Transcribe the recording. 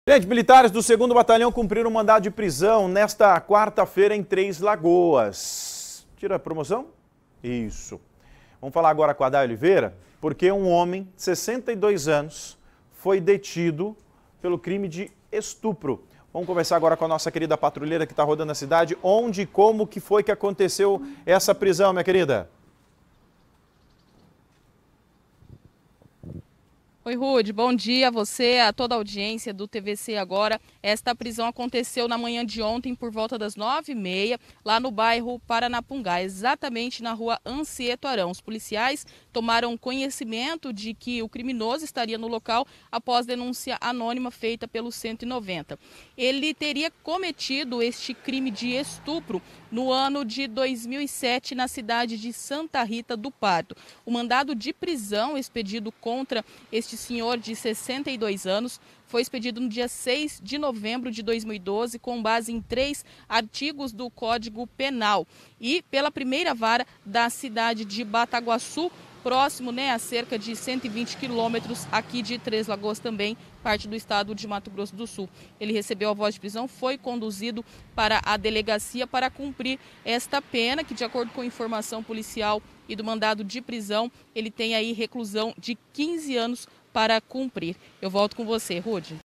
Gente, militares do 2º Batalhão cumpriram um mandado de prisão nesta quarta-feira em Três Lagoas. Tira a promoção? Isso. Vamos falar agora com a Day Oliveira, porque um homem de 62 anos foi detido pelo crime de estupro. Vamos conversar agora com a nossa querida patrulheira que está rodando a cidade. Onde e como que foi que aconteceu essa prisão, minha querida? Oi, Rude, bom dia a você, a toda a audiência do TVC Agora. Esta prisão aconteceu na manhã de ontem por volta das 9h30, lá no bairro Paranapungá, exatamente na rua Ancieto Arão. Os policiais tomaram conhecimento de que o criminoso estaria no local após denúncia anônima feita pelo 190. Ele teria cometido este crime de estupro no ano de 2007 na cidade de Santa Rita do Pardo. O mandado de prisão expedido contra este senhor de 62 anos foi expedido no dia 6 de novembro de 2012 com base em 3 artigos do Código Penal e pela primeira vara da cidade de Bataguaçu, próximo, a cerca de 120 quilômetros aqui de Três Lagoas, também parte do estado de Mato Grosso do Sul. Ele recebeu a voz de prisão, foi conduzido para a delegacia para cumprir esta pena, que de acordo com informação policial e do mandado de prisão, ele tem aí reclusão de 15 anos para cumprir. Eu volto com você, Rude.